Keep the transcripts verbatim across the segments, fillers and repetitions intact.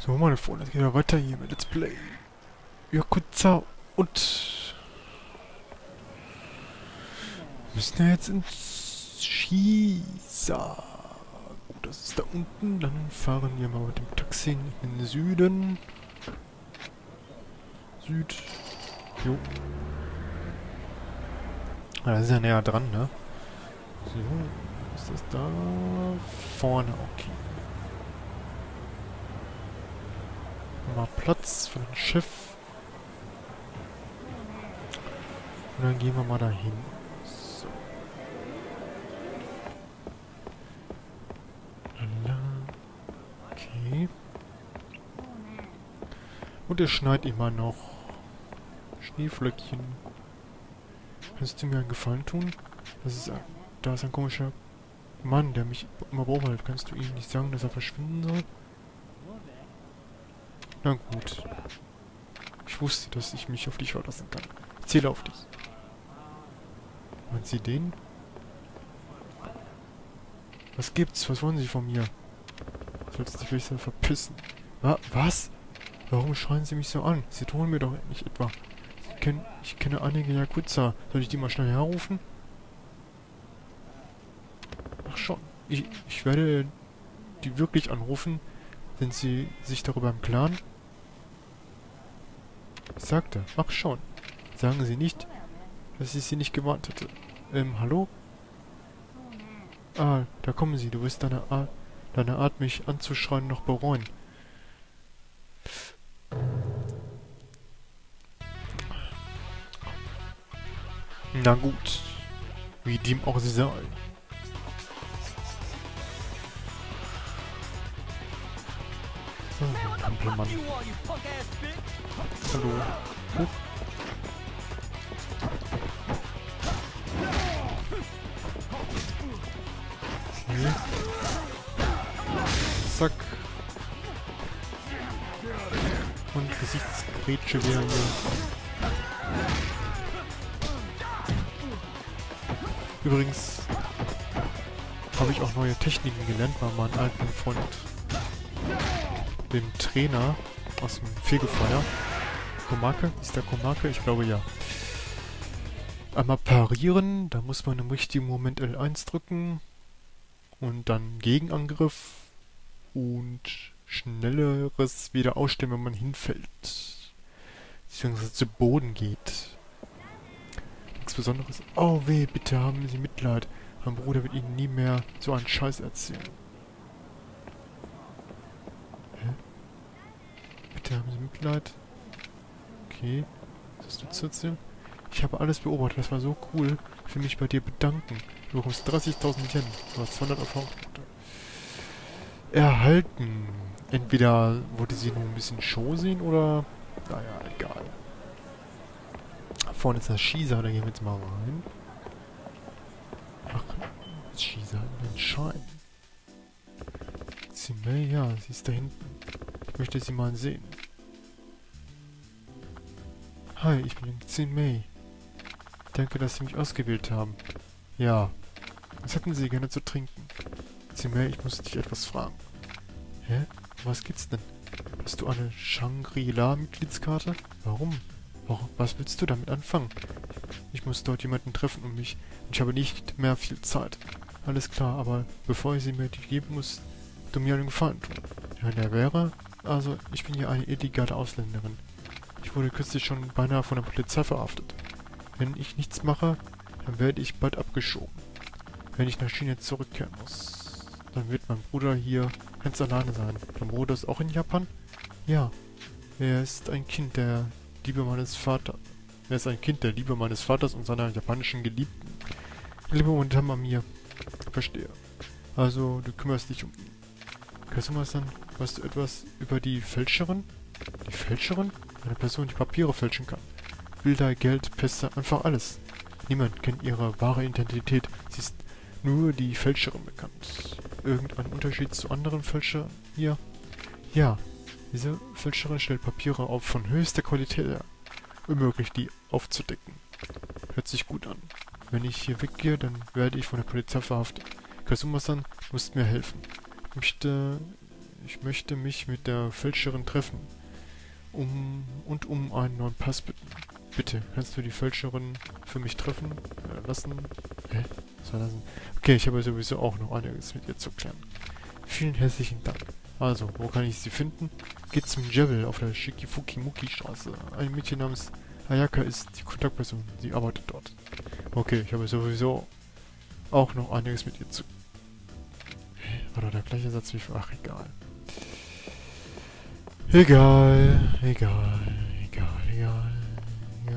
So, meine Freunde, es geht ja weiter hier mit Let's Play. Yakuza und... Wir müssen ja jetzt ins Shisa. Gut, das ist da unten. Dann fahren wir mal mit dem Taxi in den Süden. Süd. Jo. Ah, das ist ja näher dran, ne? So, ist das da? Vorne, okay. Mal Platz für ein Schiff. Und dann gehen wir mal dahin. So. Lala. Okay. Und es schneit immer noch. Schneeflöckchen. Kannst du mir einen Gefallen tun? Das ist ein, da ist ein komischer Mann, der mich immer beobachtet. Kannst du ihm nicht sagen, dass er verschwinden soll? Na gut. Ich wusste, dass ich mich auf dich verlassen kann. Ich zähle auf dich. Meint Sie den? Was gibt's? Was wollen Sie von mir? Sollst dich besser verpissen. Wa was? Warum schreien Sie mich so an? Sie drohen mir doch nicht etwa. Sie kennen, ich kenne einige Yakuza. Soll ich die mal schnell herrufen? Ach schon. Ich, ich werde die wirklich anrufen. Sind Sie sich darüber im Klaren? Ich sagte, ach schon. Sagen Sie nicht, dass ich Sie nicht gewarnt hätte. Ähm, hallo? Ah, da kommen Sie. Du wirst deine Art, deine Art, mich anzuschreien, noch bereuen. Na gut. Wie dem auch sie sei. So, Hampelmann. Hallo. Huch. Okay. Zack. Und Gesichtsgrätsche wieder hier. Übrigens habe ich auch neue Techniken gelernt bei meinem alten Freund, dem Trainer aus dem Fegefeuer. Komake? Ist der Komake? Ich glaube ja. Einmal parieren, da muss man im richtigen Moment L eins drücken. Und dann Gegenangriff und schnelleres wieder ausstellen, wenn man hinfällt. Beziehungsweise zu Boden geht. Nichts Besonderes. Oh weh, bitte haben Sie Mitleid. Mein Bruder wird Ihnen nie mehr so einen Scheiß erzählen. Hä? Bitte haben Sie Mitleid. Okay. Was hast du zu erzählen? Ich habe alles beobachtet. Das war so cool. Ich will mich bei dir bedanken. Du bekommst dreißigtausend Yen. Du hast zweihundert Erfahrungspunkte. Erhalten. Entweder wollte sie nur ein bisschen Show sehen oder... Naja, egal. Vorne ist das Shisa, da gehen wir jetzt mal rein. Ach, das Shisa in den Schein. Zimei, ja, sie ist da hinten. Ich möchte sie mal sehen. Hi, ich bin Zimei. Danke, dass Sie mich ausgewählt haben. Ja. Was hätten Sie gerne zu trinken? Zimei, ich muss dich etwas fragen. Hä? Was gibt's denn? Hast du eine Shangri-La-Mitgliedskarte? Warum? Warum? Was willst du damit anfangen? Ich muss dort jemanden treffen um mich. Und ich habe nicht mehr viel Zeit. Alles klar, aber bevor ich sie mir die geben muss, du mir einen Gefallen tun. Ja, der wäre... Also, ich bin ja eine illegale Ausländerin. Ich wurde kürzlich schon beinahe von der Polizei verhaftet. Wenn ich nichts mache, dann werde ich bald abgeschoben. Wenn ich nach China zurückkehren muss, dann wird mein Bruder hier ganz alleine sein. Dein Bruder ist auch in Japan? Ja. Er ist ein Kind der Liebe meines Vaters. Er ist ein Kind der Liebe meines Vaters und seiner japanischen Geliebten. Liebe und an mir. Verstehe. Also, du kümmerst dich um ihn. Kasuma-san, weißt du etwas über die Fälscherin? Die Fälscherin? Eine Person, die Papiere fälschen kann. Bilder, Geld, Pässe, einfach alles. Niemand kennt ihre wahre Identität. Sie ist nur die Fälscherin bekannt. Irgendein Unterschied zu anderen Fälschern hier? Ja, diese Fälscherin stellt Papiere auf von höchster Qualität her. Unmöglich, die aufzudecken. Hört sich gut an. Wenn ich hier weggehe, dann werde ich von der Polizei verhaftet. Kasuma-san, musst mir helfen. Ich möchte Ich möchte mich mit der Fälscherin treffen. Um und um einen neuen Pass bitten. Bitte, kannst du die Fälscherin für mich treffen? Äh, lassen? Hä? Was war das denn? Okay, ich habe sowieso auch noch einiges mit ihr zu klären. Vielen herzlichen Dank. Also, wo kann ich sie finden? Geht zum Jebel auf der Shikifuki-Muki-Straße. Ein Mädchen namens Ayaka ist die Kontaktperson. Sie arbeitet dort. Okay, ich habe sowieso auch noch einiges mit ihr zu... Hä? War doch der gleiche Satz wie für... Ach, egal. Egal, egal, egal, egal. Ja.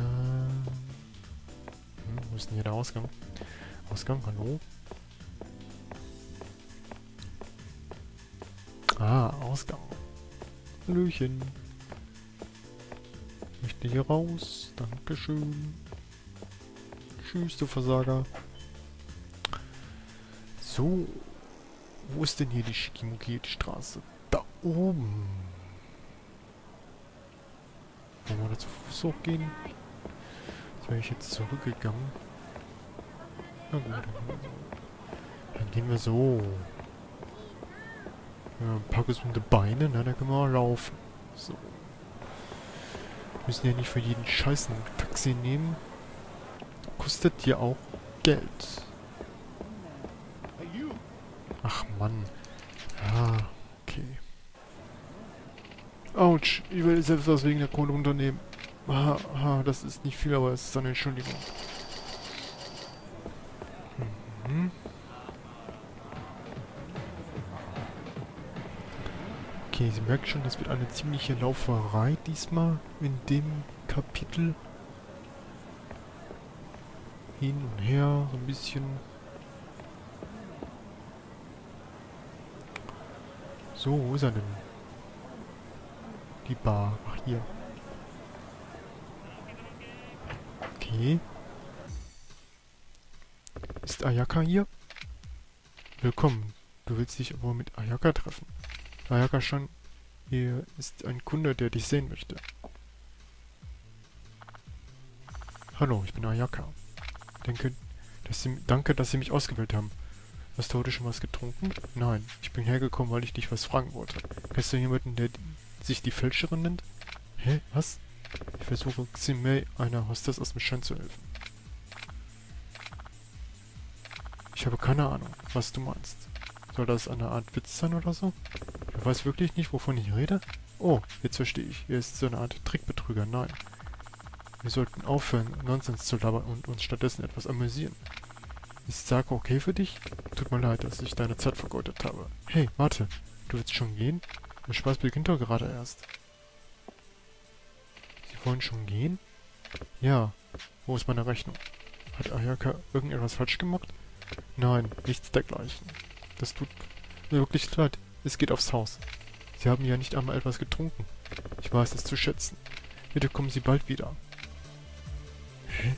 Hm, wo ist denn hier der Ausgang? Ausgang, hallo? Ah, Ausgang. Hallöchen. Ich möchte hier raus. Dankeschön. Tschüss, du Versager. So. Wo ist denn hier die Shikimuki-Straße? Da oben. Wollen wir da zu Fuß hochgehen? Jetzt wäre ich jetzt zurückgegangen. Na gut, dann gehen wir so. Ja, ein paar gesunde Beine, na, dann können wir auch laufen. So. Wir müssen ja nicht für jeden Scheiß ein Taxi nehmen. Kostet ja auch Geld. Ach Mann. Ja, okay. Autsch, ich will selbst was wegen der Kohle unternehmen. Ha, ha, das ist nicht viel, aber es ist eine Entschuldigung. Mhm. Okay, Sie merken schon, das wird eine ziemliche Lauferei diesmal in dem Kapitel. Hin und her, so ein bisschen. So, wo ist er denn? Die Bar. Ach, hier. Okay. Ist Ayaka hier? Willkommen. Du willst dich aber mit Ayaka treffen. Ayaka schon. Hier ist ein Kunde, der dich sehen möchte. Hallo, ich bin Ayaka. Denke, dass Sie, danke, dass Sie mich ausgewählt haben. Hast du heute schon was getrunken? Nein, ich bin hergekommen, weil ich dich was fragen wollte. Kennst du jemanden, der sich die Fälscherin nennt? Hä? Was? Ich versuche Ximei, einer Hostess aus dem Schein zu helfen. Ich habe keine Ahnung, was du meinst. Soll das eine Art Witz sein oder so? Du weißt wirklich nicht, wovon ich rede? Oh, jetzt verstehe ich. Er ist so eine Art Trickbetrüger. Nein. Wir sollten aufhören, Nonsens zu labern und uns stattdessen etwas amüsieren. Ist Sake okay für dich? Tut mir leid, dass ich deine Zeit vergeudet habe. Hey, warte. Du willst schon gehen? Der Spaß beginnt doch gerade erst. Sie wollen schon gehen? Ja. Wo ist meine Rechnung? Hat Ayaka irgendetwas falsch gemacht? Nein, nichts dergleichen. Das tut mir wirklich leid. Es geht aufs Haus. Sie haben ja nicht einmal etwas getrunken. Ich weiß es zu schätzen. Bitte kommen Sie bald wieder. Hä?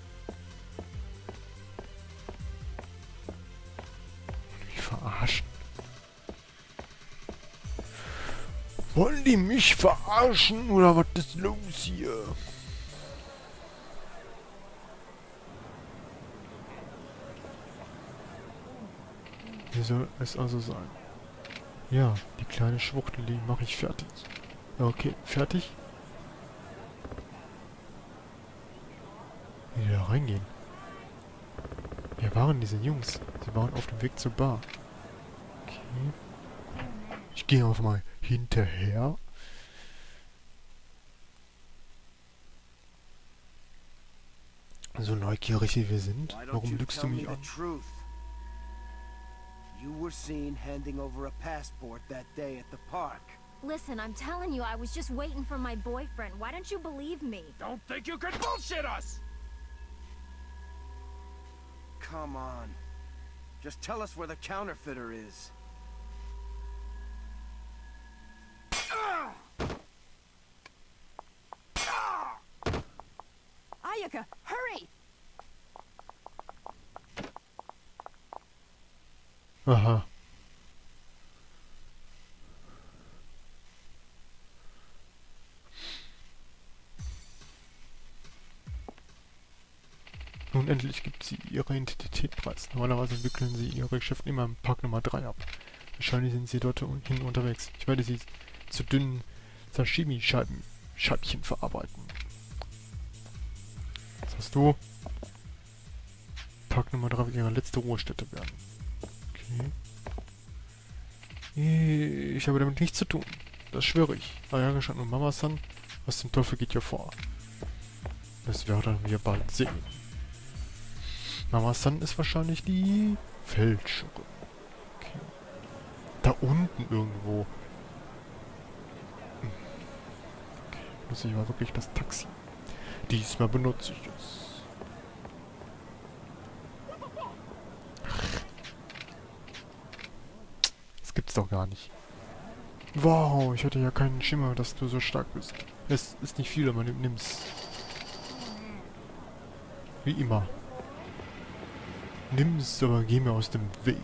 Mich verarschen? Wollen die mich verarschen oder was ist los hier? Wie soll es also sein? Ja, die kleine Schwuchtel, die mache ich fertig. Okay, fertig? Wie die da reingehen? Wer waren diese Jungs? Sie waren auf dem Weg zur Bar. Okay. Ich gehe einfach mal hinterher. So neugierig wie wir sind. Warum lügst du mich an? You were seen handing over a passport that day at the park. Listen, I'm telling you, I was just waiting for my boyfriend. Why don't you believe me? Don't think you can bullshit us! Come on. Just tell us where the counterfeiter is. Ayaka, hurry! Aha. Nun endlich gibt sie ihre Identität preis. Normalerweise wickeln sie ihre Geschäfte immer im Park Nummer drei ab. Wahrscheinlich sind sie dort hin unterwegs. Ich werde sie zu dünnen Sashimi-Scheiben, Scheibchen verarbeiten. Was hast du? Tag Nummer drei wird ihre letzte Ruhestätte werden. Okay. Ich habe damit nichts zu tun. Das schwöre ich. Ayaga-san und Mama-san, was zum Teufel geht hier vor? Das werden wir bald sehen. Mama-san ist wahrscheinlich die Fälscherin. Okay. Da unten irgendwo. Okay, benutze ich mal wirklich das Taxi. Diesmal benutze ich es. Das gibt's doch gar nicht. Wow, ich hatte ja keinen Schimmer, dass du so stark bist. Es ist nicht viel, aber nimm's. Wie immer. Nimm's, aber geh mir aus dem Weg.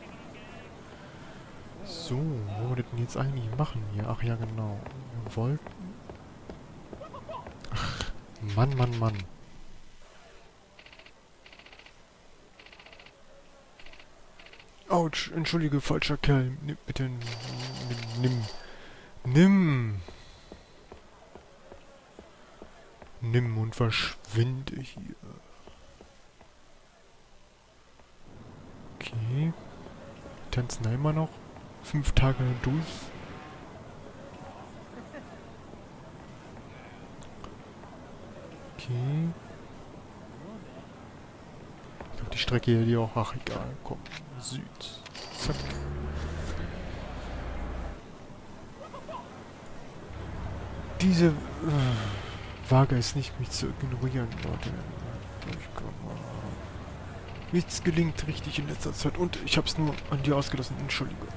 So, wo wir das denn jetzt eigentlich machen hier? Ach ja, genau. Wir wollten... Ach, Mann, Mann, Mann. Autsch, entschuldige, falscher Kerl. Nimm, bitte, nimm, nimm. Nimm. Nimm und verschwinde hier. Okay. Tanzen da immer noch. Fünf Tage durch. Okay. Ich glaube, die Strecke hier, die auch... Ach, egal. Komm. Süd. Zack. Diese... Äh, Waage ist nicht, mich zu ignorieren, Leute. Durchkommen. Nichts gelingt richtig in letzter Zeit und ich hab's nur an dir ausgelassen. Entschuldige.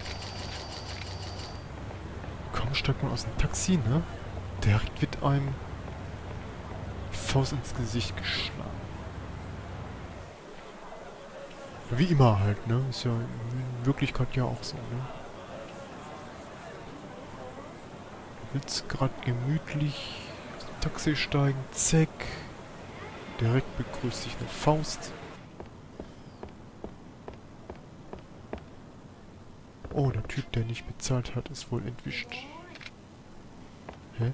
Komm, steig mal aus dem Taxi, ne? Direkt wird einem Faust ins Gesicht geschlagen. Wie immer halt, ne? Ist ja in Wirklichkeit ja auch so, ne? Du willst gerade gemütlich aus dem Taxi steigen, zack. Direkt begrüßt dich eine Faust. Oh, der Typ, der nicht bezahlt hat, ist wohl entwischt. Hä?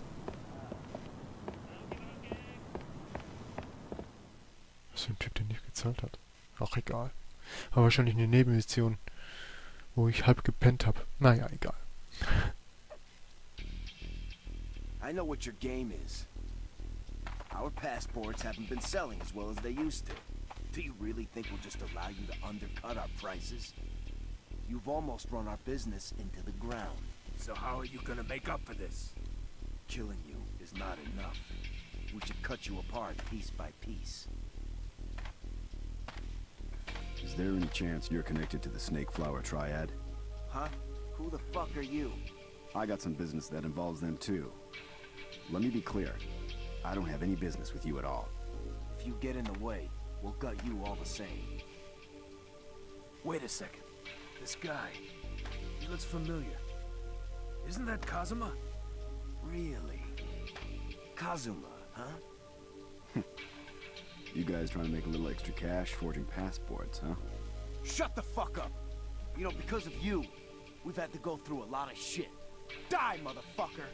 Was für ein Typ, der nicht gezahlt hat? Ach, egal. Aber wahrscheinlich eine Nebenmission, wo ich halb gepennt habe. Naja, egal. I know what your game is. Our passports haven't been selling as well as they used to. Do you really think we'll just allow you to undercut our prices? You've almost run our business into the ground. So how are you gonna make up for this? Killing you is not enough. We should cut you apart piece by piece. Is there any chance you're connected to the Snake Flower Triad? Huh? Who the fuck are you? I got some business that involves them too. Let me be clear. I don't have any business with you at all. If you get in the way, we'll gut you all the same. Wait a second. This guy, he looks familiar. Isn't that Kazuma? Really? Kazuma, huh? You guys trying to make a little extra cash forging passports, huh? Shut the fuck up! You know, because of you, we've had to go through a lot of shit. Die, motherfucker!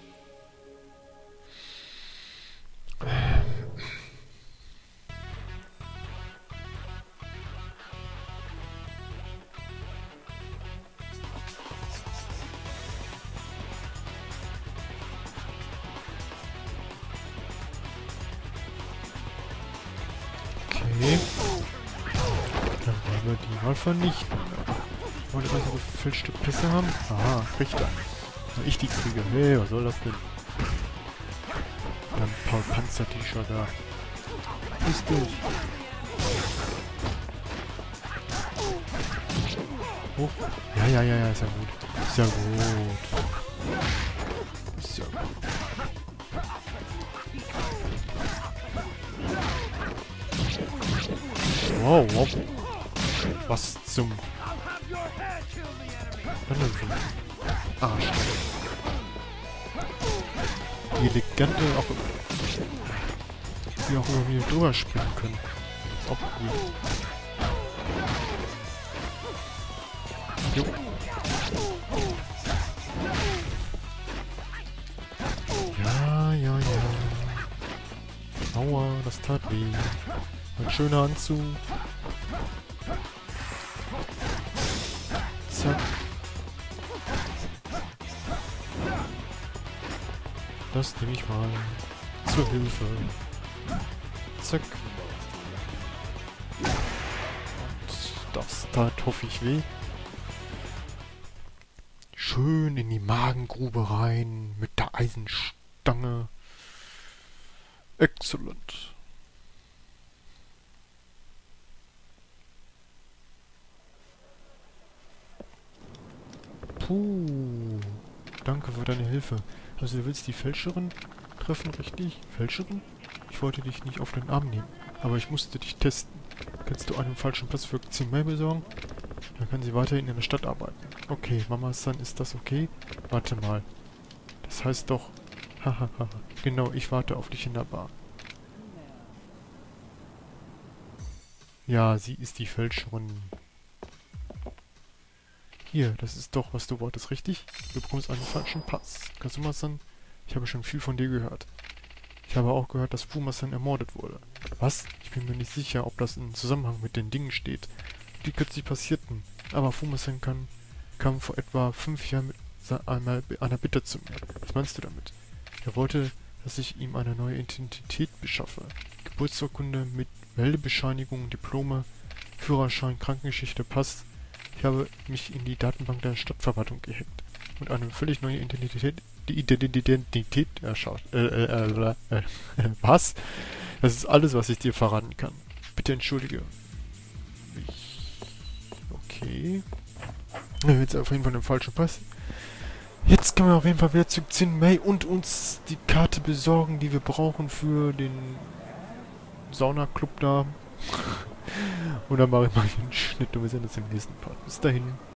Okay. Dann wollen wir die mal vernichten. Wollen wir so gefälschte Pisse haben? Aha, Richter. Wenn ich die kriege. Hey, was soll das denn? Dann Paul Panzer T-Shirt da. Ist durch. Hoch. Ja, ja, ja, ja, ist ja gut. Ist ja gut. Ist ja gut. Wow, wow. Was zum... Was denn für ein Arsch. Die elegante auch... Die auch immer wieder drüber springen können. Ist auch cool. Jo. Aua, das tat weh. Ein schöner Anzug. Zack. Das nehme ich mal zur Hilfe. Zack. Und das tat, hoffe ich, weh. Schön in die Magengrube rein mit der Eisenstange. Excellent. Puh. Danke für deine Hilfe. Also du willst die Fälscherin treffen, richtig? Fälscherin? Ich wollte dich nicht auf den Arm nehmen, aber ich musste dich testen. Kannst du einen falschen Pass für Xin Mei besorgen? Dann kann sie weiterhin in der Stadt arbeiten. Okay, Mama-san, ist das okay? Warte mal. Das heißt doch... Hahaha. Genau, ich warte auf dich in der Bar. Ja, sie ist die Fälscherin. Hier, das ist doch, was du wolltest, richtig? Du bekommst einen falschen Pass. Kazuma-san, ich habe schon viel von dir gehört. Ich habe auch gehört, dass Fuma-san ermordet wurde. Was? Ich bin mir nicht sicher, ob das in Zusammenhang mit den Dingen steht, die kürzlich passierten. Aber Fuma-san kann, kam vor etwa fünf Jahren mit einmal einer Bitte zu mir. Was meinst du damit? Er wollte, dass ich ihm eine neue Identität beschaffe. Geburtsurkunde mit Meldebescheinigung, Diplome, Führerschein, Krankengeschichte, Pass. Ich habe mich in die Datenbank der Stadtverwaltung gehackt und eine völlig neue Identität, die Identität erschaut. Äh, äh, äh, äh, was? Das ist alles, was ich dir verraten kann. Bitte entschuldige. Ich... Okay. Jetzt auf jeden Fall den falschen Pass. Jetzt können wir auf jeden Fall wieder zu Xin Mei und uns die Karte besorgen, die wir brauchen für den Saunaclub da. Und dann mache ich mal einen Schnitt und wir sehen uns im nächsten Part. Bis dahin.